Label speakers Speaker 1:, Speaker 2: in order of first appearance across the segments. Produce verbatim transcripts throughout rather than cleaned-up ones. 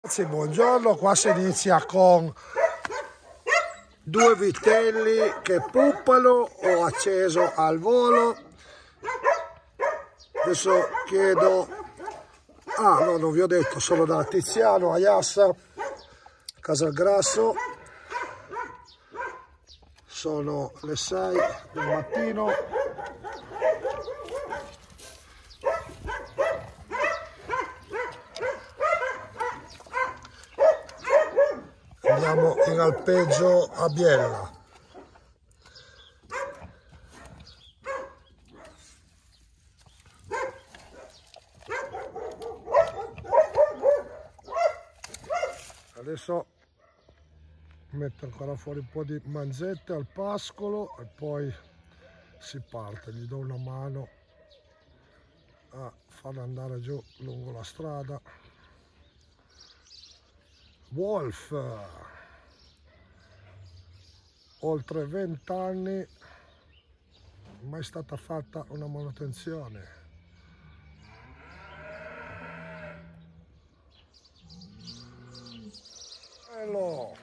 Speaker 1: Ragazzi, buongiorno, qua si inizia con due vitelli che puppano. Ho acceso al volo. Adesso chiedo, ah no, non vi ho detto, sono da Tiziano a Iassa, Casalgrasso. Sono le sei del mattino. Andiamo in alpeggio a Biella. Adesso metto ancora fuori un po' di manzette al pascolo e poi si parte. Gli do una mano a farlo andare giù lungo la strada. Wolf, oltre venti anni, mai stata fatta una manutenzione. Bello!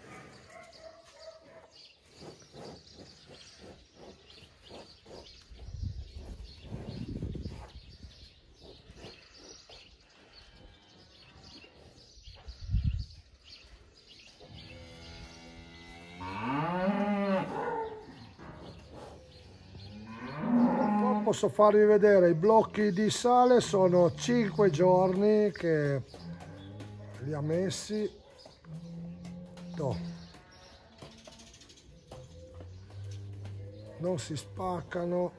Speaker 1: Posso farvi vedere i blocchi di sale, sono cinque giorni che li ha messi. No. Non si spaccano.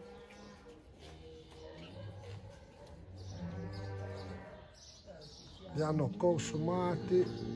Speaker 1: Li hanno consumati.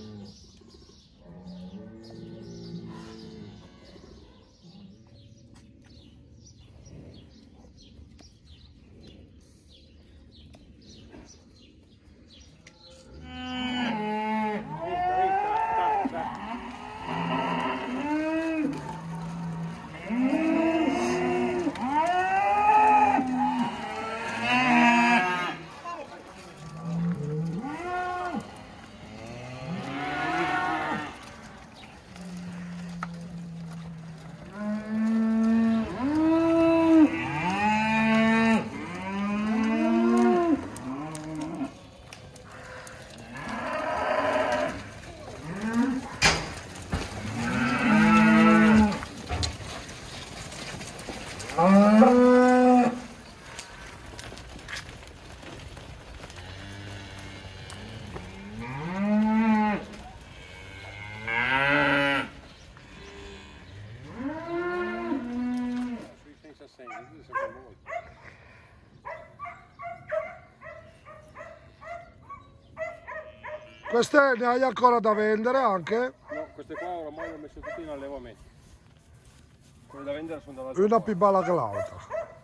Speaker 1: Queste ne hai ancora da vendere anche?
Speaker 2: No, queste qua ormai le ho messo tutte in allevamento. Quelle da vendere sono dall'altra
Speaker 1: Una
Speaker 2: parte.
Speaker 1: più bella che l'altra.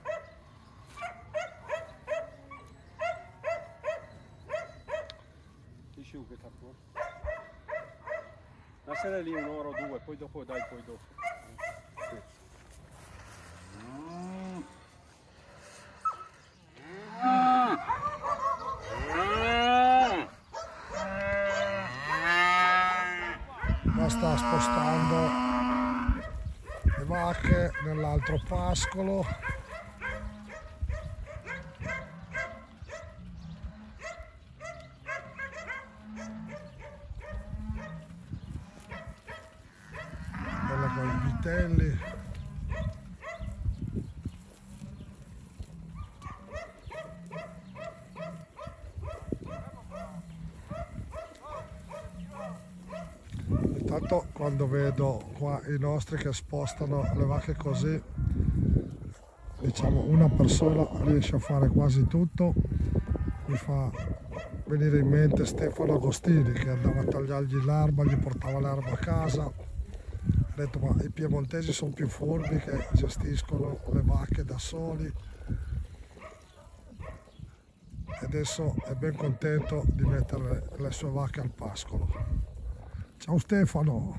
Speaker 2: Dici che sta fuori. Lasciare lì un'ora o due, poi dopo dai, poi dopo. Sì.
Speaker 1: Sta spostando le vacche nell'altro pascolo. Quella con i vitelli. Intanto quando vedo qua i nostri che spostano le vacche così, diciamo una persona riesce a fare quasi tutto, mi fa venire in mente Stefano Agostini che andava a tagliargli l'erba, gli portava l'erba a casa. Ho detto ma i piemontesi sono più furbi che gestiscono le vacche da soli e adesso è ben contento di mettere le sue vacche al pascolo. Ciao Stefano!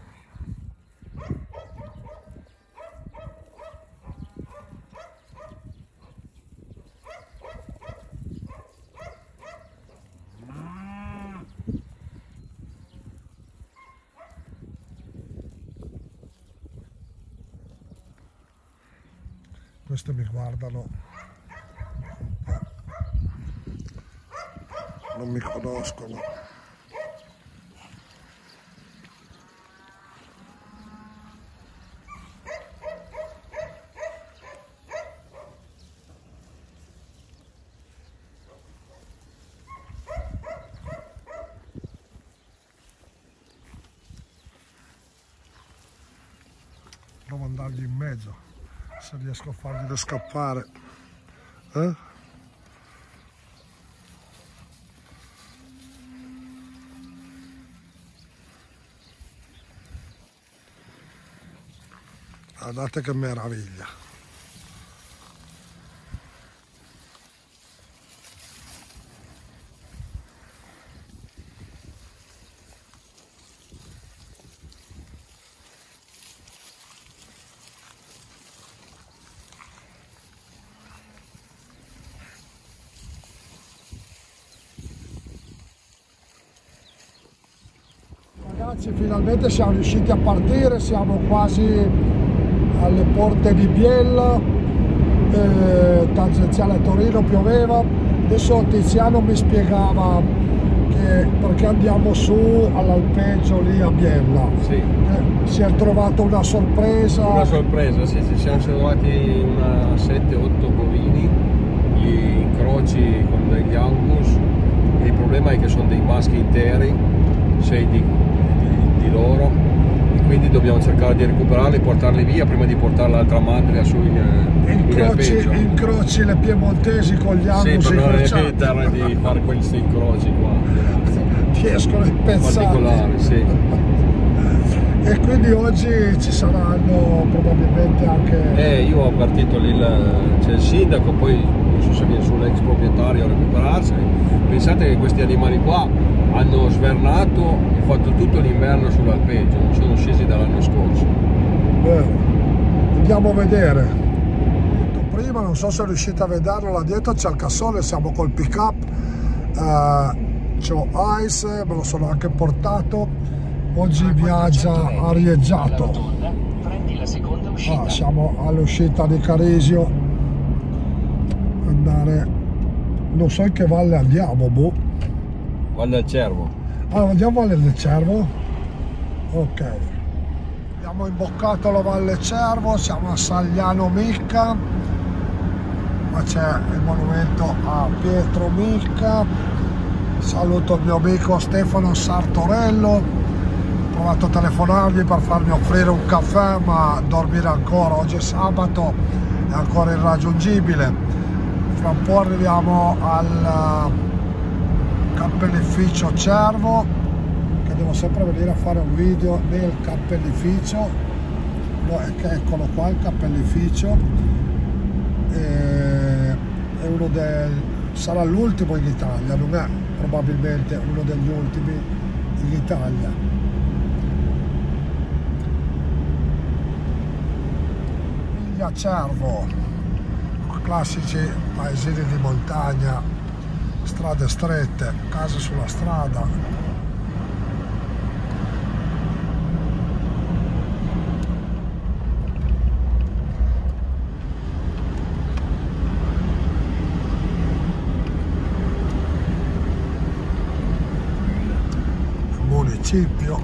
Speaker 1: questi mi guardano, non mi conoscono. Provo ad andargli in mezzo, se riesco a farglielo scappare. Eh? Guardate che meraviglia. Ragazzi, finalmente siamo riusciti a partire, siamo quasi alle porte di Biella, eh, tangenziale Torino, pioveva. Adesso Tiziano mi spiegava che perché andiamo su all'alpeggio lì a Biella.
Speaker 2: Sì.
Speaker 1: Eh, si è trovata una sorpresa.
Speaker 2: Una sorpresa, sì, ci siamo trovati una sette otto bovini, gli incroci con degli Angus, e il problema è che sono dei maschi interi, sei di, di, di loro, e quindi dobbiamo cercare di recuperarli e portarli via prima di portare l'altra madre su in, in alpeggio.
Speaker 1: Incroci le piemontesi con gli Angus.
Speaker 2: Sì, per non evitare di fare questi incroci qua.
Speaker 1: Ti escono i pezzati.
Speaker 2: Particolari, sì.
Speaker 1: E quindi oggi ci saranno probabilmente anche...
Speaker 2: Eh, io ho avvertito lì, c'è il sindaco, poi non so se viene sull'ex proprietario a recuperarsi. Pensate che questi animali qua hanno svernato e fatto tutto l'inverno sull'alpeggio, non sono scesi dall'anno scorso.
Speaker 1: Beh, andiamo a vedere. Prima non so se riuscite a vederlo, là dietro c'è il cassone, siamo col pick up, eh, c'ho Ice, me lo sono anche portato, oggi viaggia arieggiato. Ah, siamo all'uscita di Carisio, andare, non so in che valle andiamo, boh.
Speaker 2: Valle del Cervo.
Speaker 1: Ah, andiamo a Valle del Cervo? Ok. Abbiamo imboccato la Valle Cervo, siamo a Sagliano Micca, ma c'è il monumento a Pietro Micca. Saluto il mio amico Stefano Sartorello, ho provato a telefonargli per farmi offrire un caffè, ma dormire ancora, oggi è sabato, è ancora irraggiungibile. Fra un po' arriviamo al cappellificio Cervo, che devo sempre venire a fare un video nel cappellificio. Eccolo qua il cappellificio, e è uno del, sarà l'ultimo in Italia, non è probabilmente uno degli ultimi in Italia. Villa Cervo, classici paesini di montagna, strade strette, case sulla strada. Municipio.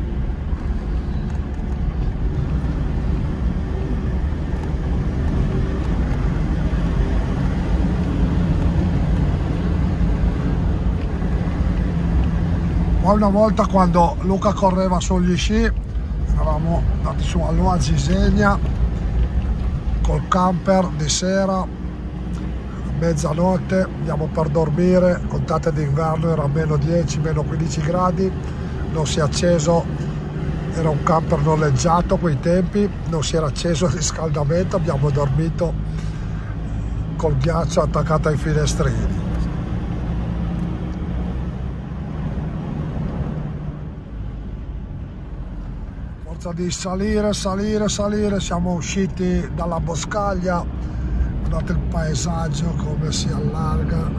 Speaker 1: Poi una volta, quando Luca correva sugli sci, eravamo andati su all'Ua Gisegna col camper di sera, mezzanotte, andiamo per dormire, contate d'inverno, era meno dieci, meno quindici gradi, non si è acceso, era un camper noleggiato a quei tempi, non si era acceso il riscaldamento, abbiamo dormito col ghiaccio attaccato ai finestrini. Forza di salire, salire, salire, siamo usciti dalla boscaglia, guardate il paesaggio come si allarga.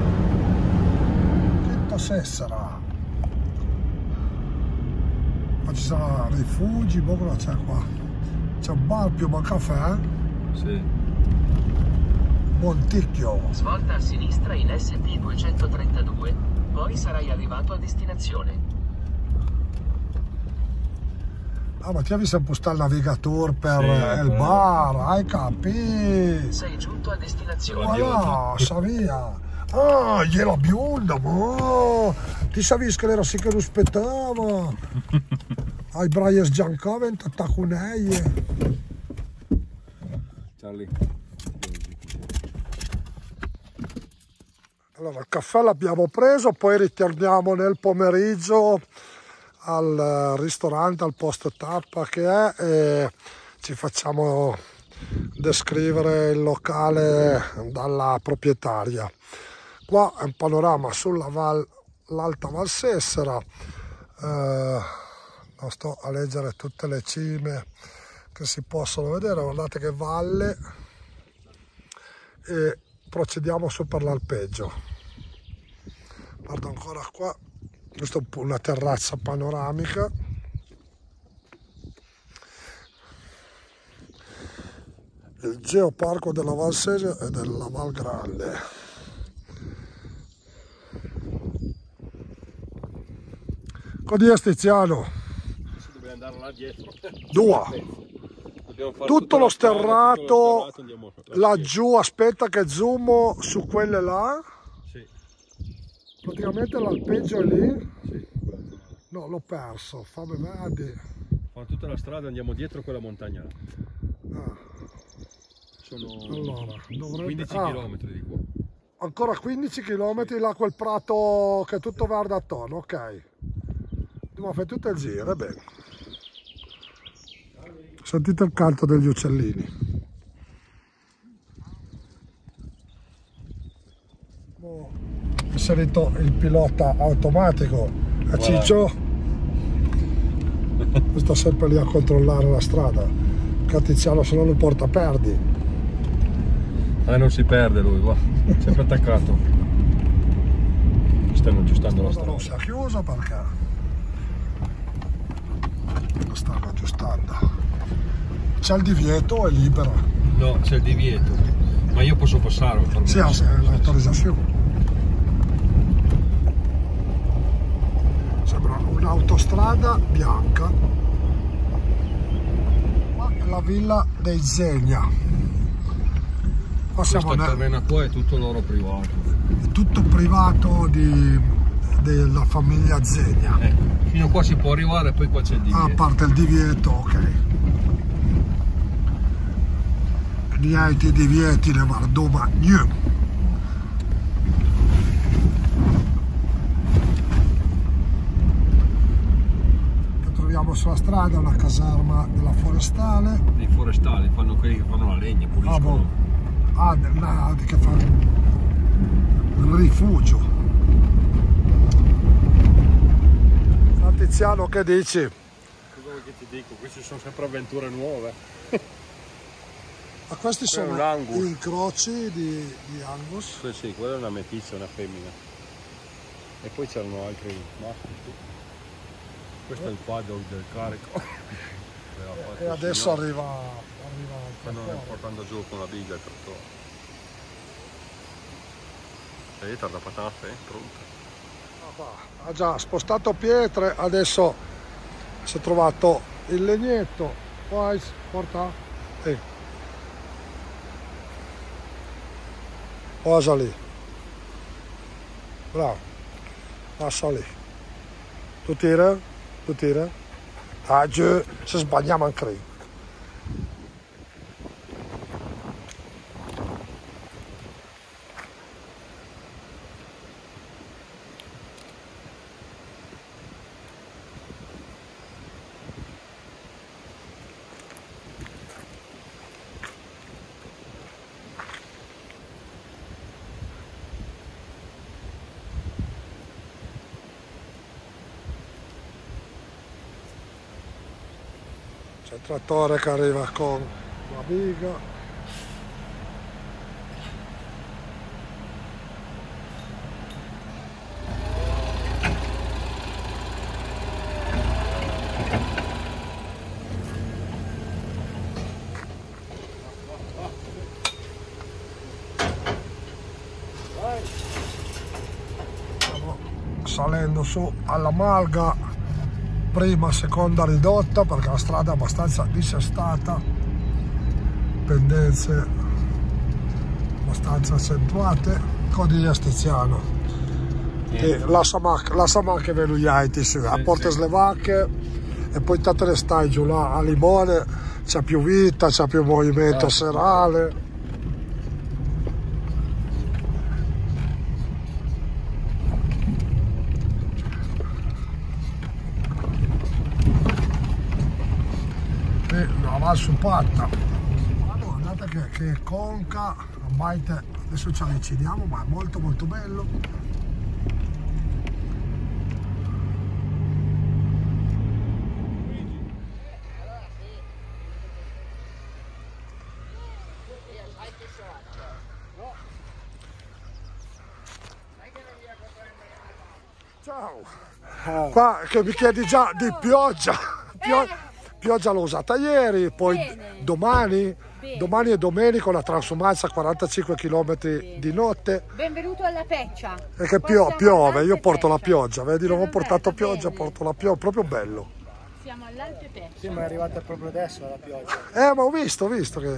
Speaker 1: Quinto Sessera. ci sono rifugi, boh, cosa c'è qua? C'è un bar più un caffè?
Speaker 2: Sì.
Speaker 1: Monticchio.
Speaker 3: Svolta a sinistra in S P duecentotrentadue, poi sarai arrivato a destinazione.
Speaker 1: Ah, ma ti hai visto un po' il navigatore per
Speaker 2: Sì,
Speaker 1: il
Speaker 2: bello.
Speaker 1: bar, hai capito?
Speaker 3: Sei giunto a destinazione.
Speaker 1: Voilà, savia. Ah, gliela bionda, ma ti sapevi che era sì che lo aspettava. Ai Brian Giancavent attaccuneie.
Speaker 2: Charlie.
Speaker 1: Allora, il caffè l'abbiamo preso, poi ritorniamo nel pomeriggio al ristorante, al posto tappa che è, e ci facciamo descrivere il locale dalla proprietaria. Qua è un panorama sulla val, l'Alta Val Sessera, eh, non sto a leggere tutte le cime che si possono vedere, guardate che valle, e procediamo su per l'alpeggio. Guardo ancora qua, questa è una terrazza panoramica. Il geoparco della Val Sesera e della Val Grande. Codì Stiziano?
Speaker 2: Adesso dobbiamo andare là dietro.
Speaker 1: Due.
Speaker 2: Tutto,
Speaker 1: tutto lo sterrato
Speaker 2: andiamo
Speaker 1: laggiù, aspetta che zoomo su quelle là.
Speaker 2: Sì.
Speaker 1: Praticamente l'alpeggio è lì.
Speaker 2: Sì.
Speaker 1: No, l'ho perso, fammi vedere.
Speaker 2: Fa tutta la strada, andiamo dietro quella montagna.
Speaker 1: Ah,
Speaker 2: Sono
Speaker 1: allora, dovrebbe...
Speaker 2: quindici
Speaker 1: ah,
Speaker 2: chilometri di qua.
Speaker 1: ancora quindici chilometri là, quel prato che è tutto verde attorno, ok. Ma fai tutto il giro, è bene. Sentite il canto degli uccellini. Oh, è salito il pilota automatico a Ciccio. Sta sempre lì a controllare la strada. Catiziano, se non lo porta perdi.
Speaker 2: Ah, non si perde lui, va. Sempre attaccato. Stanno aggiustando la strada.
Speaker 1: Non si è chiuso perché lo stanno aggiustando. C'è il divieto, è libera.
Speaker 2: No, c'è il divieto. Ma io posso passare per me.
Speaker 1: Sì, ha l'autorizzazione. Sembra un'autostrada bianca. Qua è la villa dei Zegna. Qua siamo
Speaker 2: Questo
Speaker 1: nel...
Speaker 2: terreno qua è tutto loro privato.
Speaker 1: È tutto privato di... della famiglia Zegna.
Speaker 2: Eh, fino a qua si può arrivare, poi qua c'è il divieto.
Speaker 1: Ah, a parte il divieto, ok. Niente divieti ne Vardoma, niente. Che troviamo sulla strada una caserma della forestale.
Speaker 2: I forestali fanno quelli che fanno la legna,
Speaker 1: Ah,
Speaker 2: puliscono.
Speaker 1: boh. Ah, no, che fanno il rifugio. Tiziano, che dici?
Speaker 2: Cosa vuoi che ti dico? Queste sono sempre avventure nuove.
Speaker 1: Ma questi
Speaker 2: Quello
Speaker 1: sono
Speaker 2: è un Angus.
Speaker 1: incroci di, di Angus.
Speaker 2: Sì, sì, quella è una meticcia, una femmina. E poi c'erano altri maschi. Questo è il paddock del carico.
Speaker 1: E adesso arriva, arriva il
Speaker 2: Stanno
Speaker 1: trattore.
Speaker 2: portando giù con la biga il trattore. E tarda patate, eh, pronta.
Speaker 1: Ha già spostato pietre, adesso si è trovato il legnetto. Poi porta. Eh. Posa lì. Bravo. Passa lì. Tu tira? Tu tira? Ah, giù, se sbagliamo anche lì. C'è il trattore che arriva con la biga. salendo su alla Malga, prima seconda ridotta perché la strada è abbastanza dissestata, pendenze abbastanza accentuate. Codice Stiziano e la Samak, la Samak veluiaiti a Porte Slovacche, e poi te ne stai giù là a Limone, c'è più vita, c'è più movimento serale. E la Val Supatta, guardate che, che conca, adesso ci avviciniamo, ma è molto molto bello. Ciao, qua che mi chiedi già di pioggia, Pio... pioggia l'ho usata ieri, poi Bene. domani, Bene. domani e domenica la transumanza quarantacinque chilometri di notte.
Speaker 4: Benvenuto alla Peccia.
Speaker 1: E che pio... piove, io porto la pioggia, vedi, non ho portato pioggia, porto la pioggia, proprio bello.
Speaker 4: Siamo all'Alpe Peccia.
Speaker 5: Sì, ma è arrivata proprio adesso la pioggia.
Speaker 1: Eh, ma ho visto, ho visto che...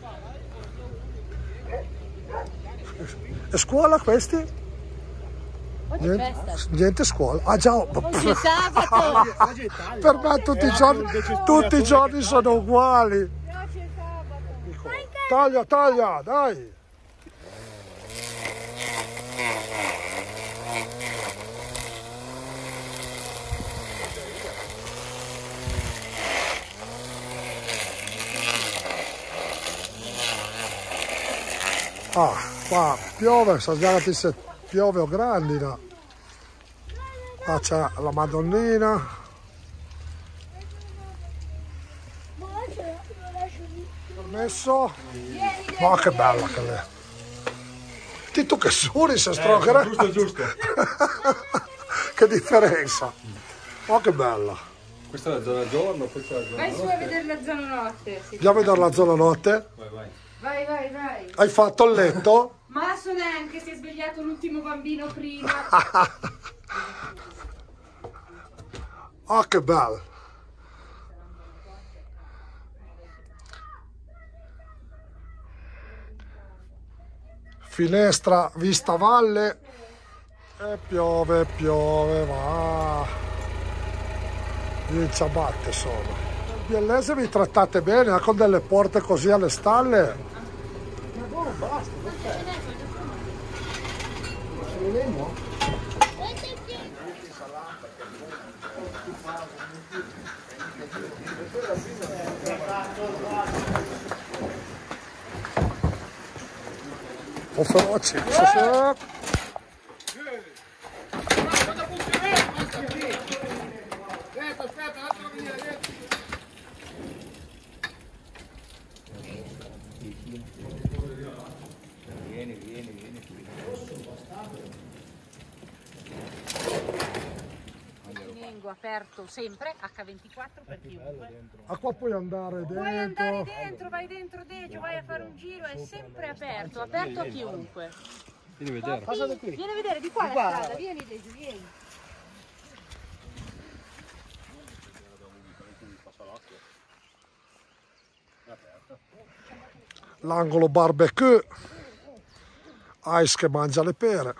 Speaker 1: E scuola questi? Niente, niente scuola. Ah già,
Speaker 4: oggi è sabato.
Speaker 1: Per me tutti i giorni, tutti i giorni sono uguali.
Speaker 4: Oggi è sabato.
Speaker 1: Taglia, taglia, dai. Ah, qua piove, Sargiati se piove o grandina. Qua c'è la Madonnina. Permesso. Ma che bella che è. Ti tu che suri se strogherà.
Speaker 2: Eh, giusto, giusto.
Speaker 1: Che differenza. Ma che bella.
Speaker 2: Questa è la zona giorno, poi c'è la zona
Speaker 4: Vai
Speaker 2: notte.
Speaker 4: su a vedere la zona notte.
Speaker 1: Andiamo a vedere la zona notte.
Speaker 2: Vai, vai.
Speaker 4: Vai, vai, vai.
Speaker 1: Hai fatto il letto?
Speaker 4: Ma so neanche, si è svegliato l'ultimo bambino prima.
Speaker 1: Ah, che bello. Finestra vista valle. E piove, piove, va. I ciabatte sono. Il biellese vi trattate bene, con delle porte così alle stalle.
Speaker 5: Ma buono, basta, perché?
Speaker 1: Un po' feroci.
Speaker 5: Vieni, vieni, vieni qui.
Speaker 4: Tengo aperto sempre acca ventiquattro per chiunque.
Speaker 1: Ah, qua puoi andare dentro.
Speaker 4: Puoi andare dentro, vai dentro dentro, vai a fare un giro, è sempre aperto, aperto a chiunque.
Speaker 2: Vieni a vedere.
Speaker 5: Passate qui.
Speaker 4: Vieni a vedere di qua
Speaker 5: Di
Speaker 4: la
Speaker 5: qua.
Speaker 4: strada, vieni Desi, vieni.
Speaker 1: L'angolo barbecue. Ice che mangia le pere.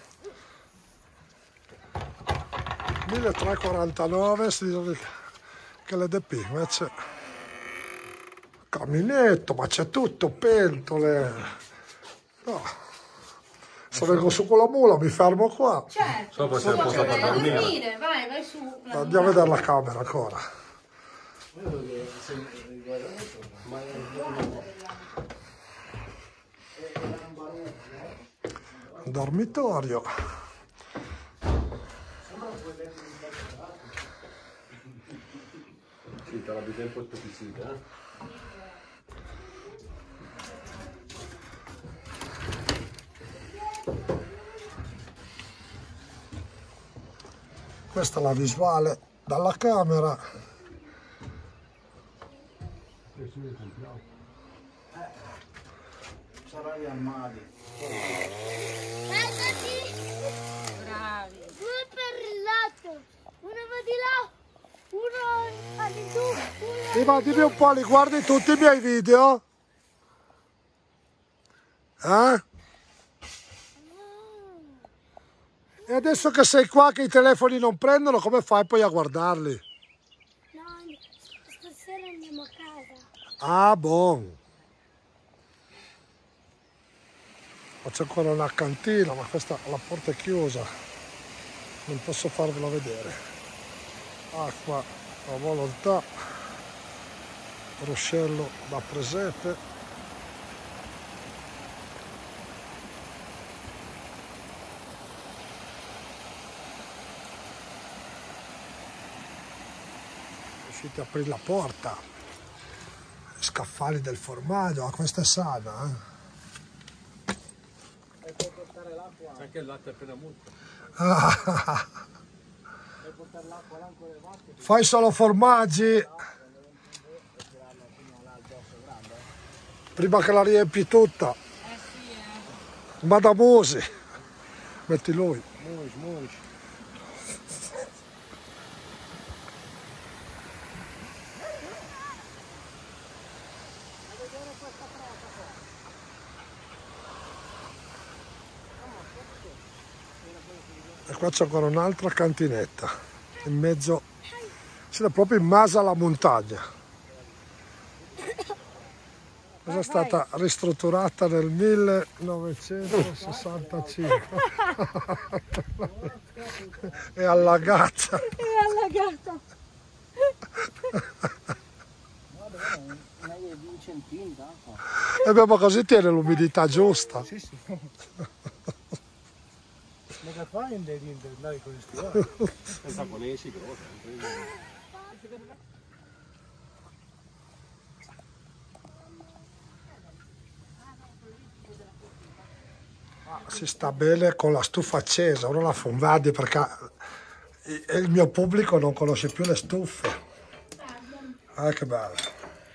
Speaker 1: milletrecentoquarantanove si dice che l'E D P, invece caminetto, ma c'è tutto, pentole. No. Se vengo su con la mula mi fermo qua.
Speaker 4: Certo,
Speaker 2: Dopo c'è il posto per dormire.
Speaker 4: vai, vai su.
Speaker 1: Andiamo a vedere la camera ancora. Dormitorio.
Speaker 2: Sì, te l'abiti un po' piccina, eh?
Speaker 1: Questa è la visuale dalla camera.
Speaker 5: Sarà gli armadi.
Speaker 4: Bravi.
Speaker 1: Sì, ma dimmi un po', li guardi tutti i miei video? Eh? E adesso che sei qua che i telefoni non prendono, come fai poi a guardarli?
Speaker 6: No, stasera andiamo a casa.
Speaker 1: Ah, buon. C'è ancora una cantina, ma questa la porta è chiusa. Non posso farvela vedere. Acqua a volontà. Ruscello da presepe. Riuscite a aprire la porta. Scaffali del formaggio, ah, questa è sana, eh?
Speaker 2: C'è anche il latte appena molto.
Speaker 1: Ah. Fai solo formaggi prima che la riempi tutta. Madame Musi, metti lui.
Speaker 2: Musi, musi.
Speaker 1: E qua c'è ancora un'altra cantinetta, in mezzo, siamo proprio in mezzo alla montagna. Questa è stata ristrutturata nel millenovecentosessantacinque. È allagata.
Speaker 4: È allagata.
Speaker 1: E beh, ma così tiene l'umidità giusta.
Speaker 5: Sì, sì. Ma che fai di andare con gli stivali?
Speaker 2: I giapponesi grossi.
Speaker 1: Si sta bene con la stufa accesa, ora la fumardi perché il mio pubblico non conosce più le stufe. Ah, che bello.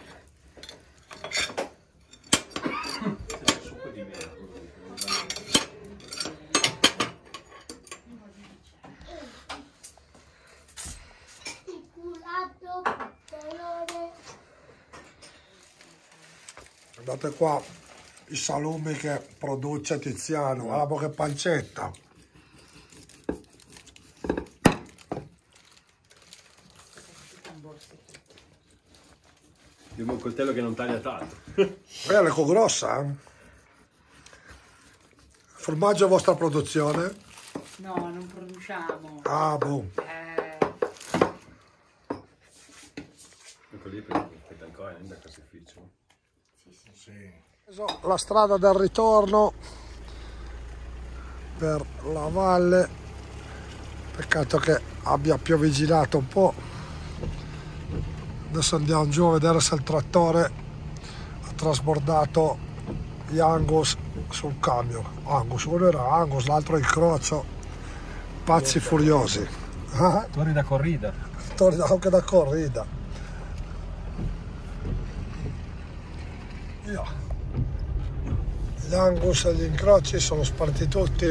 Speaker 1: Guardate qua i salumi che produce Tiziano, guarda che pancetta.
Speaker 2: Io ho un coltello che non taglia tanto.
Speaker 1: È l'eco grossa, eh? Formaggio a vostra produzione?
Speaker 4: No, non produciamo.
Speaker 1: Ah, boh.
Speaker 4: Eh,
Speaker 2: Ecco lì per ancora in caseificio.
Speaker 1: La strada del ritorno per la valle, peccato che abbia pioviginato un po'. Adesso andiamo giù a vedere se il trattore ha trasbordato gli Angus sul camion. Angus, uno era Angus, l'altro incrocio, pazzi furiosi.
Speaker 2: Torri da corrida.
Speaker 1: Torni anche da corrida. Io. Gli Angus e gli incroci sono sparti tutti.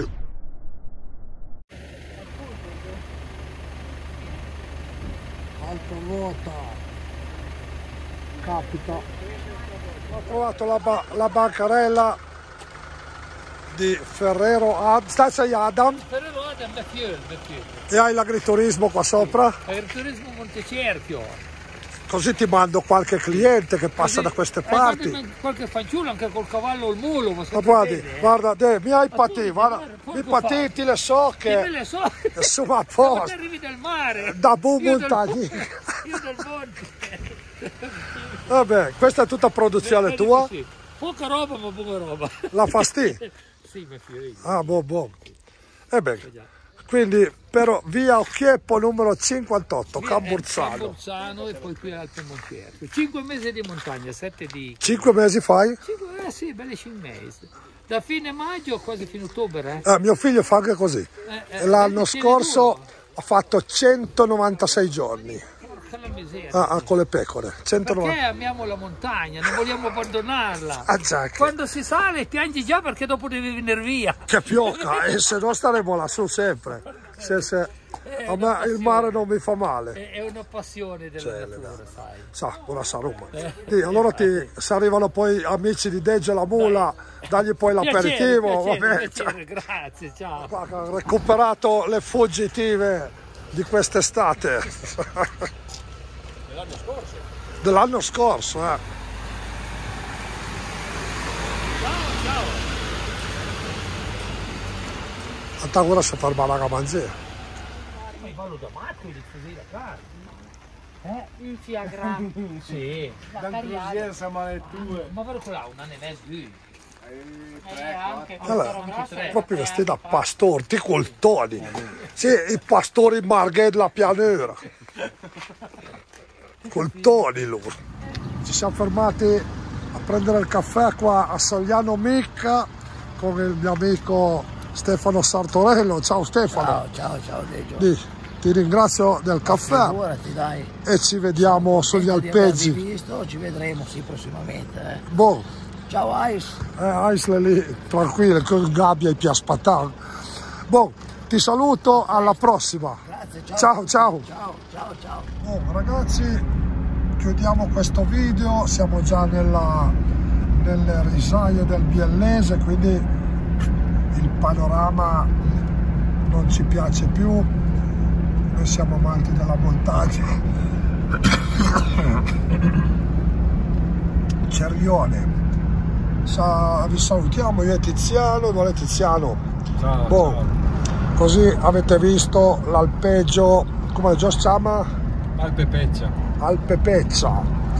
Speaker 1: Alto ruota. Capita. Ho trovato la, ba la bancarella di Ferrero Ad Stai Adam.
Speaker 7: Ferrero Adam da Fiore, da Fiore.
Speaker 1: E hai l'agriturismo qua sopra?
Speaker 7: Agriturismo Montecerchio.
Speaker 1: Così ti mando qualche cliente che passa
Speaker 7: Così,
Speaker 1: da queste
Speaker 7: eh,
Speaker 1: parti.
Speaker 7: qualche, qualche fanciullo anche col cavallo o il mulo. Ma
Speaker 1: Ma guardi,
Speaker 7: vede, eh.
Speaker 1: guarda, de, mi hai
Speaker 7: Ma
Speaker 1: patito,
Speaker 7: tu,
Speaker 1: guarda,
Speaker 7: guarda,
Speaker 1: mi
Speaker 7: poco
Speaker 1: patiti le so
Speaker 7: Che me
Speaker 1: che
Speaker 7: le so.
Speaker 1: insomma a
Speaker 7: Ma te
Speaker 1: posto.
Speaker 7: arrivi dal mare.
Speaker 1: Da bu
Speaker 7: Io del-
Speaker 1: montagni.
Speaker 7: Io del monte.
Speaker 1: Vabbè, questa è tutta produzione
Speaker 7: Vedi
Speaker 1: tua?
Speaker 7: così. Poca roba ma buona roba.
Speaker 1: La fasti?
Speaker 7: Sì, mi fiori.
Speaker 1: Ah, buon, buon. E beh, quindi però via Occhieppo numero cinquantotto, Camburzano.
Speaker 7: Camburzano e poi qui all'Alpe Montecerchio. Cinque mesi di montagna, sette di...
Speaker 1: Cinque mesi fai?
Speaker 7: Cinque, eh sì, belli cinque mesi. Da fine maggio quasi fino a ottobre. Eh.
Speaker 1: Eh, mio figlio fa anche così.
Speaker 7: Eh, eh,
Speaker 1: L'anno
Speaker 7: tiene
Speaker 1: scorso
Speaker 7: duro.
Speaker 1: ha fatto centonovantasei giorni.
Speaker 7: Porca la miseria.
Speaker 1: Ah, ah, con le pecore. centonovanta.
Speaker 7: Perché amiamo la montagna, non vogliamo abbandonarla.
Speaker 1: Ah, già che,
Speaker 7: Quando si sale piangi già perché dopo devi venire via.
Speaker 1: che pioca, e se no staremo lassù sempre. Se, se, a me il mare non mi fa male.
Speaker 7: È, è una passione della
Speaker 1: Cioè,
Speaker 7: natura, sai.
Speaker 1: Sa, buona Roma. Sì, allora ti, se arrivano poi amici di Deggio la Mula, dagli poi l'aperitivo.
Speaker 7: Piacere,
Speaker 1: Vabbè,
Speaker 7: piacere, grazie, ciao.
Speaker 1: qua che ho recuperato le fuggitive di quest'estate.
Speaker 2: Dell'anno scorso.
Speaker 1: Dell'anno scorso, eh.
Speaker 7: Ciao, ciao.
Speaker 1: Tanta ora si ferma la mangiare.
Speaker 7: Ma vanno da matto di così la carne.
Speaker 4: Un fiagra.
Speaker 7: Sì.
Speaker 4: La
Speaker 5: Dan
Speaker 4: cariata.
Speaker 5: Cruziere siamo alle due.
Speaker 7: Ma guarda quella, un anno e mezzo lui.
Speaker 4: Eh, anche
Speaker 1: Allora,
Speaker 4: questa roba grossa,
Speaker 1: proprio
Speaker 4: eh,
Speaker 1: vestiti da
Speaker 4: anche
Speaker 1: pastori, ti coltoni. Sì, i pastori Marghe della pianura. Coltoni loro. Ci siamo fermati a prendere il caffè qua a Sagliano Micca con il mio amico Stefano Sartorello. Ciao Stefano.
Speaker 8: Ciao, ciao, ciao Deggio.
Speaker 1: Di, ti ringrazio del caffè
Speaker 8: Figurati, dai.
Speaker 1: e ci vediamo sugli
Speaker 8: Contento di avervi
Speaker 1: alpeggi.
Speaker 8: visto, ci vedremo sì prossimamente. Eh.
Speaker 1: Boh,
Speaker 8: Ciao Ice.
Speaker 1: eh, Isle lì, tranquille, con gabbia e piaspattano. Boh, ti saluto, alla prossima.
Speaker 8: Grazie, ciao.
Speaker 1: Ciao, ciao.
Speaker 8: Ciao, ciao, ciao.
Speaker 1: Oh, ragazzi, chiudiamo questo video, siamo già nella, nelle risaie del Biellese, quindi il panorama non ci piace più, noi siamo amanti della montagna. Cerrione, Sa, vi salutiamo, io e Tiziano, non è Tiziano.
Speaker 2: Ciao,
Speaker 1: Boh,
Speaker 2: ciao.
Speaker 1: così avete visto l'alpeggio, come già si chiama?
Speaker 2: Alpe Peccia.
Speaker 1: Alpe Peccia,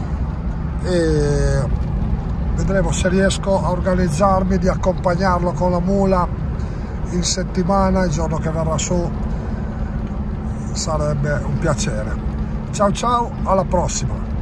Speaker 1: e vedremo se riesco a organizzarmi di accompagnarlo con la mula in settimana, il giorno che verrà su sarebbe un piacere. Ciao ciao, alla prossima.